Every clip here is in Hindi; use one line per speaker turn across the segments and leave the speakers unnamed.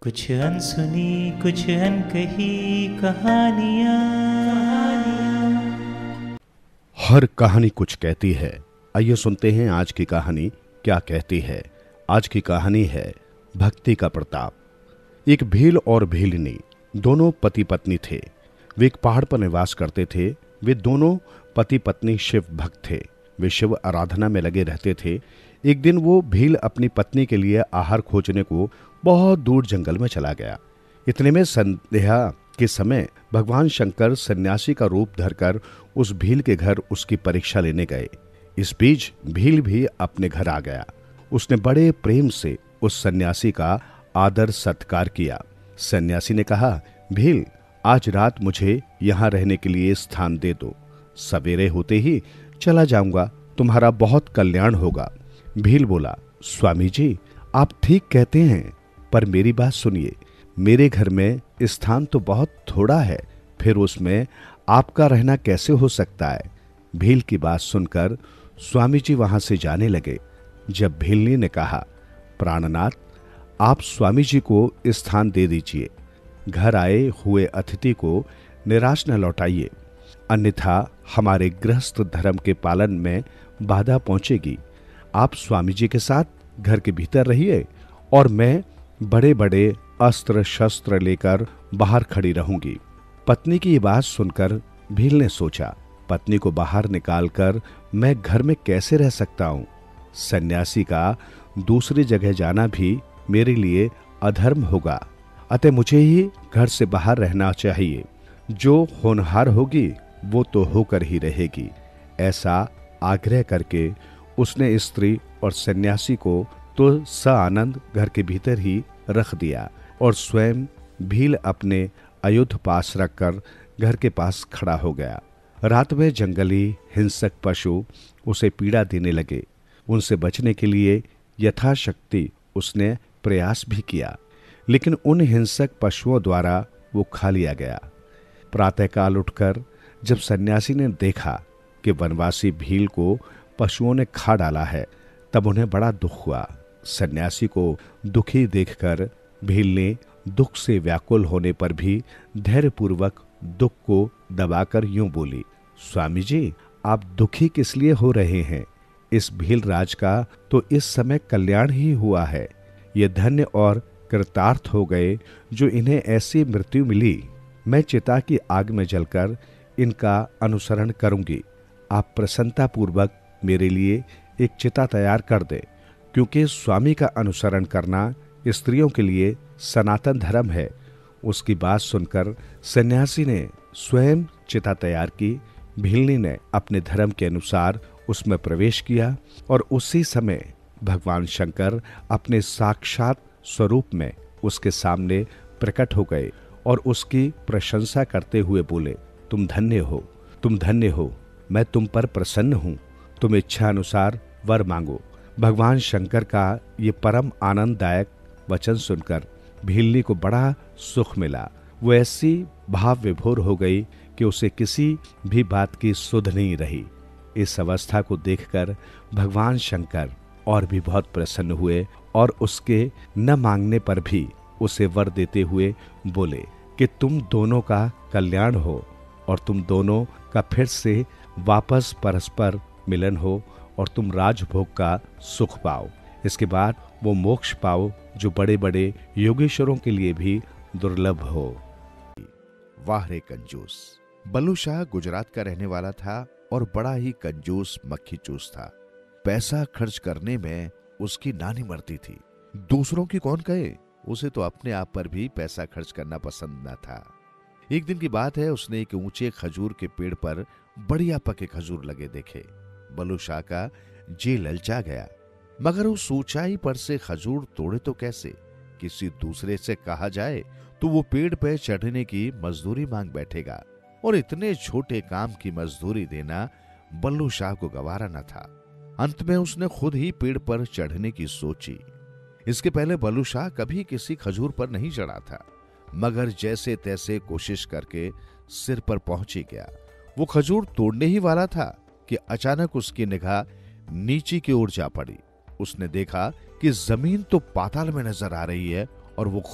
कुछ अनसुनी कुछ अनकही कहानियाँ।
हर कहानी कुछ कहती है। आइए सुनते हैं आज की कहानी क्या कहती है। आज की कहानी है भक्ति का प्रताप। एक भील और भीलनी दोनों पति पत्नी थे। वे एक पहाड़ पर निवास करते थे। वे दोनों पति पत्नी शिव भक्त थे। वे शिव आराधना में लगे रहते थे। एक दिन वो भील अपनी पत्नी के लिए आहार खोजने को बहुत दूर जंगल में चला गया। इतने में संध्या के समय भगवान शंकर सन्यासी का रूप धरकर उस भील के घर उसकी परीक्षा लेने गए। इस बीच भील भी अपने घर आ गया। उसने बड़े प्रेम से उस सन्यासी का आदर सत्कार किया। सन्यासी ने कहा, भील, आज रात मुझे यहाँ रहने के लिए स्थान दे दो। सवेरे होते ही चला जाऊंगा, तुम्हारा बहुत कल्याण होगा। भील बोला, स्वामी जी, आप ठीक कहते हैं, पर मेरी बात सुनिए। मेरे घर में स्थान तो बहुत थोड़ा है, फिर उसमें आपका रहना कैसे हो सकता है। भील की बात सुनकर स्वामी जी वहां से जाने लगे। जब भीलनी ने कहा, प्राणनाथ, आप स्वामी जी को स्थान दे दीजिए। घर आए हुए अतिथि को निराश न लौटाइए, अन्यथा हमारे गृहस्थ धर्म के पालन में बाधा पहुंचेगी। आप स्वामी जी के साथ घर के भीतर रहिए और मैं बड़े बड़े अस्त्र शस्त्र लेकर बाहर खड़ी रहूंगी। पत्नी की ये बात सुनकर भील ने सोचा, पत्नी को बाहर निकालकर मैं घर में कैसे रह सकता हूं। सन्यासी का दूसरी जगह जाना भी मेरे लिए अधर्म होगा, अतः मुझे ही घर से बाहर रहना चाहिए। जो होनहार होगी वो तो होकर ही रहेगी। ऐसा आग्रह करके उसने स्त्री और सन्यासी को तो सआनंद घर के भीतर ही रख दिया और स्वयं भील अपने अयुध पास रखकर घर के पास खड़ा हो गया। रात में जंगली हिंसक पशु उसे पीड़ा देने लगे। उनसे बचने के लिए यथाशक्ति उसने प्रयास भी किया, लेकिन उन हिंसक पशुओं द्वारा वो खा लिया गया। प्रातःकाल उठकर जब सन्यासी ने देखा कि वनवासी भील को पशुओं ने खा डाला है, तब उन्हें बड़ा दुख हुआ। सन्यासी को दुखी देखकर भील ने दुख से व्याकुल होने पर भी धैर्यपूर्वक दुख को दबाकर यूं बोली, स्वामी जी, आप दुखी किस लिए हो रहे हैं। इस भील राज का तो इस समय कल्याण ही हुआ है। ये धन्य और कृतार्थ हो गए जो इन्हें ऐसी मृत्यु मिली। मैं चिता की आग में जलकर इनका अनुसरण करूंगी। आप प्रसन्नता पूर्वक मेरे लिए एक चिता तैयार कर दे, क्योंकि स्वामी का अनुसरण करना स्त्रियों के लिए सनातन धर्म है। उसकी बात सुनकर सन्यासी ने स्वयं चिता तैयार की। भीलनी ने अपने धर्म के अनुसार उसमें प्रवेश किया और उसी समय भगवान शंकर अपने साक्षात स्वरूप में उसके सामने प्रकट हो गए और उसकी प्रशंसा करते हुए बोले, तुम धन्य हो, तुम धन्य हो, मैं तुम पर प्रसन्न हूं। तुम इच्छा अनुसार वर मांगो। भगवान शंकर का ये परम आनंददायक वचन सुनकर भीलनी को बड़ा सुख मिला। वो ऐसी भाव विभोर हो गई कि उसे किसी भी बात की सुध नहीं रही। इस अवस्था को देखकर भगवान शंकर और भी बहुत प्रसन्न हुए और उसके न मांगने पर भी उसे वर देते हुए बोले कि तुम दोनों का कल्याण हो और तुम दोनों का फिर से वापस परस्पर मिलन हो और तुम राजभोग का सुख पाओ। इसके बाद वो मोक्ष पाओ जो बड़े बड़े योगेश्वरों के लिए भी दुर्लभ हो।
वाह रे कंजूस। बल्लू शाह गुजरात का रहने वाला था और बड़ा ही कंजूस मक्खी चूस था। पैसा खर्च करने में उसकी नानी मरती थी। दूसरों की कौन कहे, उसे तो अपने आप पर भी पैसा खर्च करना पसंद न था। एक दिन की बात है, उसने एक ऊंचे खजूर के पेड़ पर बढ़िया पके खजूर लगे देखे। बल्लू शाह का जी ललचा गया, मगर उस ऊंचाई पर से खजूर तोड़े तो कैसे। किसी दूसरे से कहा जाए तो वो पेड़ पे चढ़ने की मजदूरी मांग बैठेगा और इतने छोटे काम की मजदूरी देना बल्लू शाह को गवारा न था। अंत में उसने खुद ही पेड़ पर चढ़ने की सोची। इसके पहले बल्लू शाह कभी किसी खजूर पर नहीं चढ़ा था, मगर जैसे तैसे कोशिश करके सिर पर पहुंच ही गया। वो खजूर तोड़ने ही वाला था कि अचानक उसकी निगाह नीचे की ओर जा पड़ी। उसने देखा कि जमीन तो पाताल में नजर आ रही है और वो खुद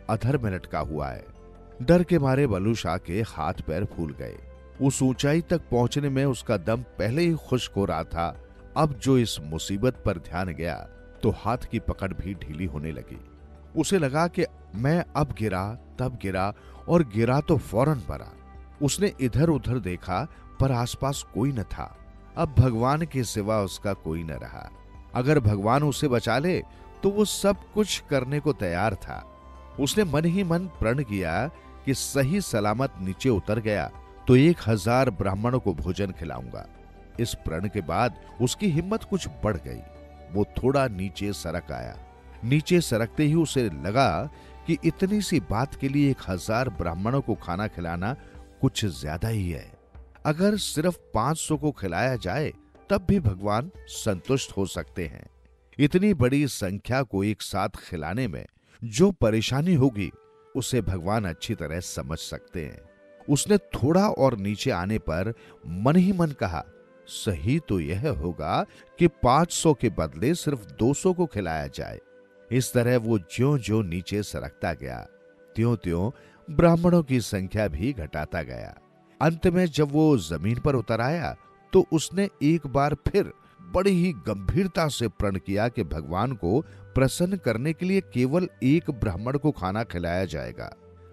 अधर में लटका हुआ है। डर के मारे बलूशाह के हाथ पैर फूल गए। उस ऊंचाई तक पहुंचने में उसका दम पहले ही खुश्क हो रहा था। अब जो इस मुसीबत पर ध्यान गया तो हाथ की पकड़ भी ढीली होने लगी। उसे लगा कि मैं अब गिरा तब गिरा और गिरा तो फौरन पड़ा। उसने इधर उधर देखा पर आसपास कोई न था। अब भगवान के सिवा उसका कोई न रहा। अगर भगवान उसे बचा ले तो वो सब कुछ करने को तैयार था। उसने मन ही मन प्रण किया कि सही सलामत नीचे उतर गया तो 1000 ब्राह्मणों को भोजन खिलाऊंगा। इस प्रण के बाद उसकी हिम्मत कुछ बढ़ गई। वो थोड़ा नीचे सरक आया। नीचे सरकते ही उसे लगा कि इतनी सी बात के लिए 1000 ब्राह्मणों को खाना खिलाना कुछ ज्यादा ही है। अगर सिर्फ 500 को खिलाया जाए तब भी भगवान संतुष्ट हो सकते हैं। इतनी बड़ी संख्या को एक साथ खिलाने में जो परेशानी होगी उसे भगवान अच्छी तरह समझ सकते हैं। उसने थोड़ा और नीचे आने पर मन ही मन कहा, सही तो यह होगा कि 500 के बदले सिर्फ 200 को खिलाया जाए। इस तरह वो ज्यों-ज्यों नीचे सरकता गया त्यों-त्यों ब्राह्मणों की संख्या भी घटाता गया। अंत में जब वो जमीन पर उतर आया तो उसने एक बार फिर बड़ी ही गंभीरता से प्रण किया कि भगवान को प्रसन्न करने के लिए केवल एक ब्राह्मण को खाना खिलाया जाएगा।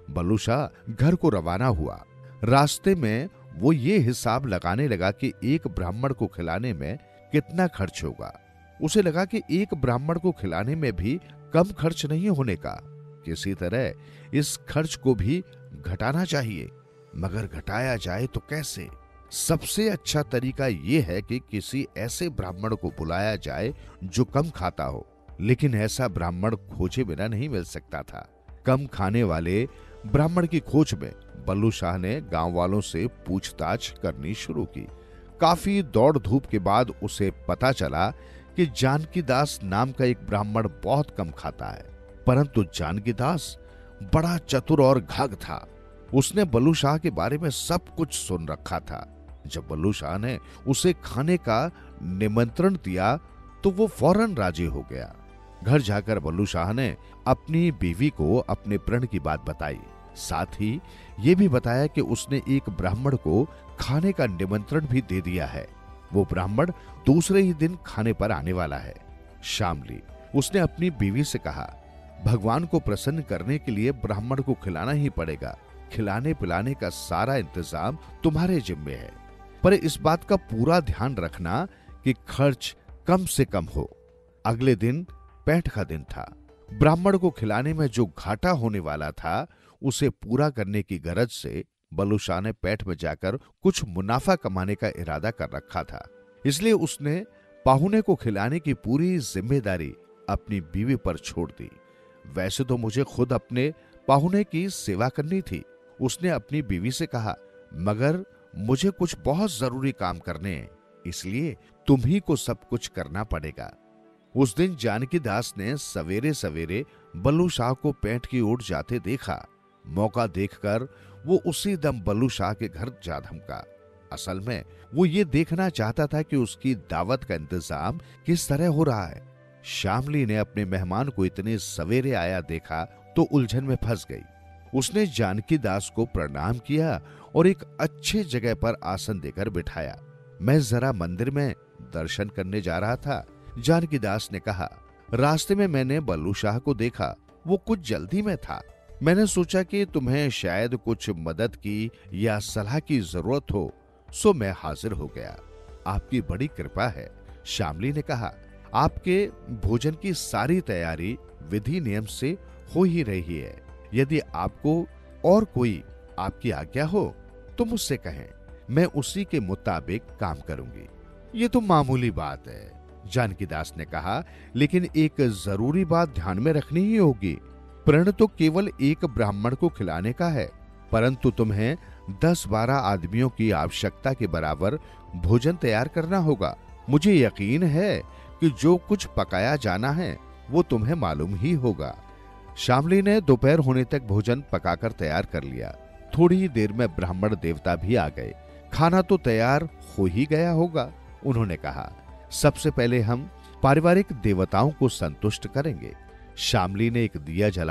बलूशाह घर को रवाना हुआ। रास्ते में वो ये हिसाब लगाने लगा कि एक ब्राह्मण को खिलाने में कितना खर्च होगा। उसे लगा कि एक ब्राह्मण को खिलाने में भी कम खर्च नहीं होने का। किसी तरह इस खर्च को भी घटाना चाहिए, मगर घटाया जाए तो कैसे? सबसे अच्छा तरीका यह है कि किसी ऐसे ब्राह्मण को बुलाया जाए जो कम खाता हो। लेकिन ऐसा ब्राह्मण खोजे बिना नहीं मिल सकता था। कम खाने वाले ब्राह्मण की खोज में बलूशाह ने गांव वालों से पूछताछ करनी शुरू की। काफी दौड़ धूप के बाद उसे पता चला कि जानकी दास नाम का एक ब्राह्मण बहुत कम खाता है, परंतु जानकी दास बड़ा चतुर और घाघ था। उसने बलूशाह के बारे में सब कुछ सुन रखा था। जब बलूशाह ने उसे खाने का निमंत्रण दिया तो वो फौरन राजी हो गया। घर जाकर बलूशाह ने अपनी बीवी को अपने प्रण की बात बताई। साथ ही ये भी बताया कि उसने एक ब्राह्मण को खाने का निमंत्रण भी दे दिया है। वो ब्राह्मण दूसरे ही दिन खाने पर आने वाला है। शामली उसने अपनी बीवी से कहा, भगवान को प्रसन्न करने के लिए ब्राह्मण को खिलाना ही पड़ेगा। खिलाने पिलाने का सारा इंतजाम तुम्हारे जिम्मे है, पर इस बात का पूरा ध्यान रखना कि खर्च कम से कम हो। अगले दिन पैठ का दिन था। ब्राह्मण को खिलाने में जो घाटा होने वाला था उसे पूरा करने की गरज से बलूशाह ने पैठ में जाकर कुछ मुनाफा कमाने का इरादा कर रखा था। इसलिए उसने पाहुने को खिलाने की पूरी जिम्मेदारी अपनी बीवी पर छोड़ दी। वैसे तो मुझे खुद अपने पाहुने की सेवा करनी थी, उसने अपनी बीवी से कहा, मगर मुझे कुछ बहुत जरूरी काम करने हैं, इसलिए तुम ही को सब कुछ करना पड़ेगा। उस दिन जानकी दास ने सवेरे सवेरे बलूशाह को पैठ की ओर जाते देखा। मौका देखकर वो उसी दम बलूशाह के घर जा धमका। असल में वो ये देखना चाहता था कि उसकी दावत का इंतजाम किस तरह हो रहा है। शामली ने अपने मेहमान को इतने सवेरे आया देखा तो उलझन में फंस गई। उसने जानकी दास को प्रणाम किया और एक अच्छे जगह पर आसन देकर बिठाया। मैं जरा मंदिर में दर्शन करने जा रहा था, जानकी दास ने कहा। रास्ते में मैंने बलूशाह को देखा, वो कुछ जल्दी में था। मैंने सोचा कि तुम्हें शायद कुछ मदद की या सलाह की जरूरत हो, सो मैं हाजिर हो गया। आपकी बड़ी कृपा है, शामली ने कहा। आपके भोजन की सारी तैयारी विधि नियम से हो ही रही है। यदि आपको और कोई आपकी आज्ञा हो तो मुझसे कहें, मैं उसी के मुताबिक काम करूंगी। ये तो मामूली बात है, जानकी दास ने कहा, लेकिन एक जरूरी बात ध्यान में रखनी ही होगी। प्रण तो केवल एक ब्राह्मण को खिलाने का है, परंतु तुम्हें 10-12 आदमियों की आवश्यकता के बराबर भोजन तैयार करना होगा। मुझे यकीन है कि जो कुछ पकाया जाना है वो तुम्हें मालूम ही होगा। शामली ने दोपहर होने तक भोजन पकाकर तैयार कर लिया। थोड़ी ही देर में ब्राह्मण देवता भी आ गए। खाना तो तैयार हो ही गया होगा। उन्होंने कहा, सबसे पहले हम पारिवारिक देवताओं को संतुष्ट करेंगे। शामली ने एक दिया जलाया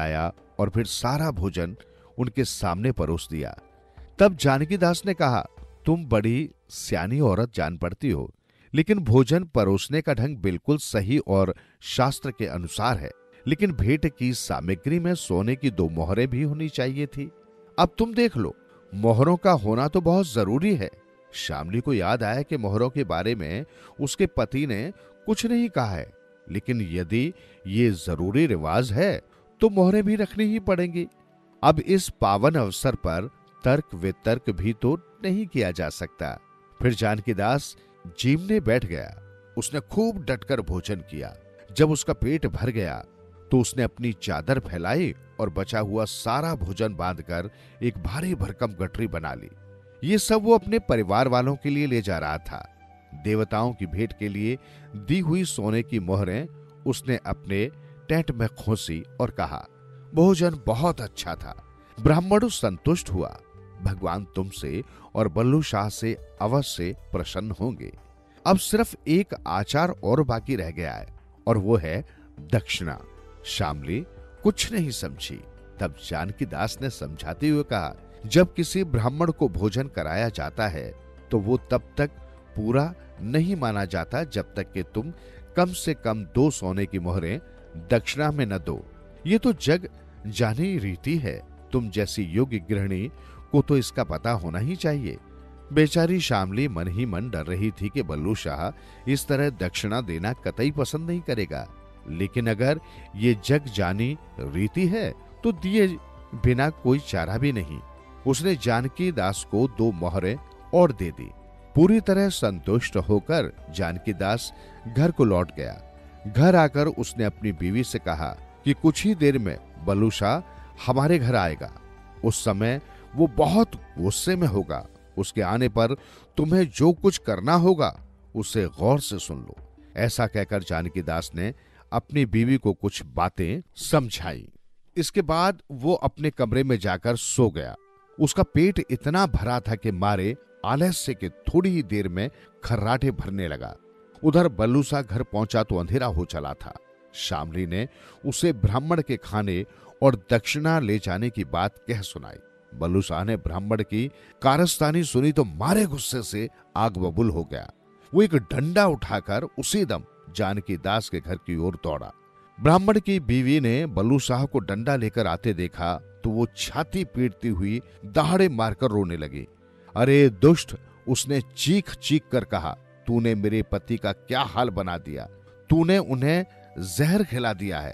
और फिर सारा भोजन उनके सामने परोस दिया। तब जानकीदास ने कहा, तुम बड़ी सियानी औरत जान पड़ती हो, लेकिन भोजन परोसने का ढंग बिल्कुल सही और शास्त्र के अनुसार है। लेकिन भेंट की सामग्री में सोने की 2 मोहरें भी होनी चाहिए थी। अब तुम देख लो, मोहरों का होना तो बहुत जरूरी है। श्यामली को याद आया कि मोहरों के बारे में उसके पति ने कुछ नहीं कहा है, लेकिन यदि ये जरूरी रिवाज है तो मोहरें भी रखनी ही पड़ेंगी। अब इस पावन अवसर पर तर्क वितर्क भी तो नहीं किया जा सकता। फिर जानकीदास जीमने बैठ गया। उसने खूब डटकर भोजन किया। जब उसका पेट भर गया तो उसने अपनी चादर फैलाई और बचा हुआ सारा भोजन बांधकर एक भारी भरकम गठरी बना ली। ये सब वो अपने परिवार वालों के लिए ले जा रहा था। देवताओं की भेंट के लिए दी हुई सोने की मोहरें उसने अपने टेंट में खोसी और कहा, भोजन बहुत अच्छा था। ब्राह्मण संतुष्ट हुआ। भगवान तुमसे और बल्लू शाह से अवश्य प्रसन्न होंगे। अब सिर्फ एक आचार और बाकी रह गया है, और वो है दक्षिणा। श्यामली कुछ नहीं समझी। तब जानकीदास ने समझाते हुए कहा, जब किसी ब्राह्मण को भोजन कराया जाता है तो वो तब तक पूरा नहीं माना जाता जब तक कि तुम कम से कम 2 सोने की मोहरें दक्षिणा में न दो। ये तो जग जानी रीति है। तुम जैसी योग्य गृहिणी को तो इसका पता होना ही चाहिए। बेचारी श्यामली मन ही मन डर रही थी कि बल्लू शाह इस तरह दक्षिणा देना कतई पसंद नहीं करेगा, लेकिन अगर ये जग जानी रीति है तो दिए बिना कोई चारा भी नहीं। उसने जानकीदास को 2 मोहरें और दे दी। पूरी तरह संतुष्ट होकर जानकीदास घर को लौट गया। घर आकर उसने अपनी बीवी से कहा कि कुछ ही देर में बल्लू शाह हमारे घर आएगा। उस समय वो बहुत गुस्से में होगा। उसके आने पर तुम्हें जो कुछ करना होगा उसे गौर से सुन लो। ऐसा कहकर जानकीदास ने अपनी बीवी को कुछ बातें समझाई। इसके बाद वो अपने कमरे में जाकर सो गया। उसका पेट इतना भरा था कि मारे आलस्य के थोड़ी ही देर में खर्राटे भरने लगा। उधर बल्लू शाह घर पहुंचा तो अंधेरा हो चला था। श्यामली ने उसे ब्राह्मण के खाने और दक्षिणा ले जाने की बात कह सुनाई। बल्लू शाह ने ब्राह्मण की कारस्तानी सुनी तो मारे गुस्से से आग बबूल हो गया। वो एक डंडा उठाकर उसी दम जानकीदास के घर की ओर दौड़ा। ब्राह्मण की बीवी ने बल्लू शाह को डंडा लेकर आते देखा तो वो छाती पीटती हुई दहाड़े मारकर रोने लगी। अरे दुष्ट, उसने चीख चीख कर कहा, तूने मेरे पति का क्या हाल बना दिया। तूने उन्हें जहर खिला दिया है।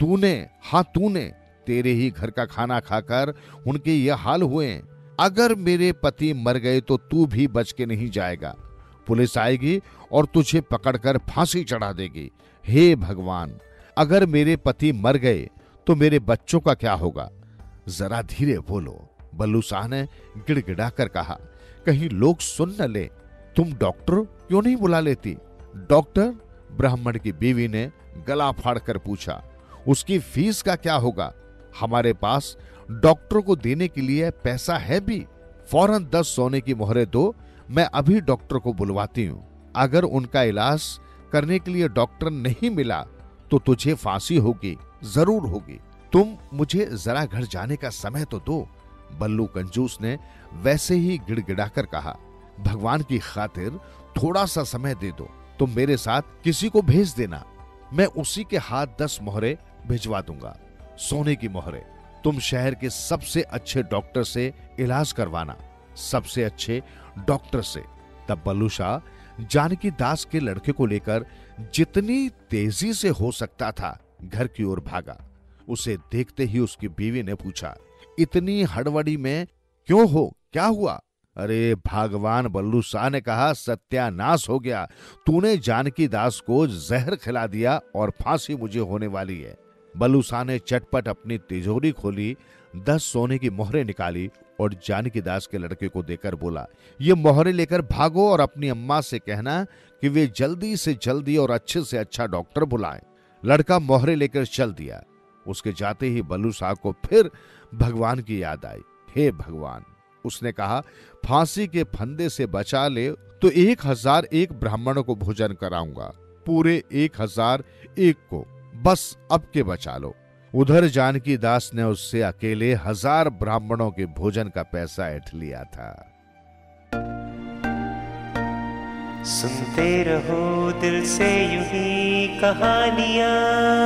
तूने तेरे ही घर का खाना खाकर उनके ये हाल हुए। अगर मेरे पति मर गए तो तू भी बच के नहीं जाएगा। पुलिस आएगी और तुझे पकड़कर फांसी चढ़ा देगी। हे भगवान, अगर मेरे पति मर गए तो मेरे बच्चों का क्या होगा। जरा धीरे बोलो, बल्लू शाह ने गिड़गिड़ाकर कहा, कहीं लोग सुन न ले। तुम डॉक्टर क्यों नहीं बुला लेती। डॉक्टर? ब्राह्मण की बीवी ने गला फाड़कर पूछा। उसकी फीस का क्या होगा। हमारे पास डॉक्टर को देने के लिए पैसा है भी। फौरन 10 सोने की मोहरें दो, मैं अभी डॉक्टर को बुलवाती हूं। अगर उनका इलाज करने के लिए डॉक्टर नहीं मिला तो तुझे फांसी होगी, जरूर होगी। तुम मुझे जरा घर जाने का समय तो दो। बल्लू कंजूस ने वैसे ही गिड़गिड़ाकर कहा, भगवान की खातिर थोड़ा सा समय दे दो। तुम मेरे साथ किसी को भेज देना, मैं उसी के हाथ 10 मोहरें भिजवा दूंगा, सोने की मोहरें। तुम शहर के सबसे अच्छे डॉक्टर से इलाज करवाना, सबसे अच्छे डॉक्टर से। तब बल्लू शाह जानकीदास के लड़के को लेकर जितनी तेजी से हो सकता था घर की ओर भागा। उसे देखते ही उसकी बीवी ने पूछा, इतनी हड़बड़ी में क्यों हो, क्या हुआ। अरे भगवान, बल्लू शाह ने कहा, सत्यानाश हो गया। तूने जानकीदास को जहर खिला दिया और फांसी मुझे होने वाली है। बल्लू शाह ने चटपट अपनी तिजोरी खोली, 10 सोने की मोहरें निकाली और जानकीदास के लड़के को देकर बोला, ये मोहरें लेकर भागो और अपनी अम्मा से कहना कि वे जल्दी से जल्दी और अच्छे से अच्छा डॉक्टर बुलाएं। लड़का मोहरें लेकर चल दिया। उसके जाते ही बल्लू शाह को फिर भगवान की याद आई। हे भगवान, उसने कहा, फांसी के फंदे से बचा ले तो 1001 ब्राह्मणों को भोजन कराऊंगा, पूरे 1001 को। बस अब के बचा लो। उधर जानकी दास ने उससे अकेले 1000 ब्राह्मणों के भोजन का पैसा ऐंठ लिया था।
सुनते रहो दिल से यूं ही कहानियां,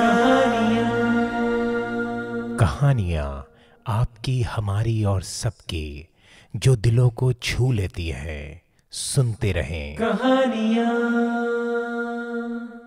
कहानियां आपकी, हमारी और सबकी, जो दिलों को छू लेती है। सुनते रहें
कहानियां।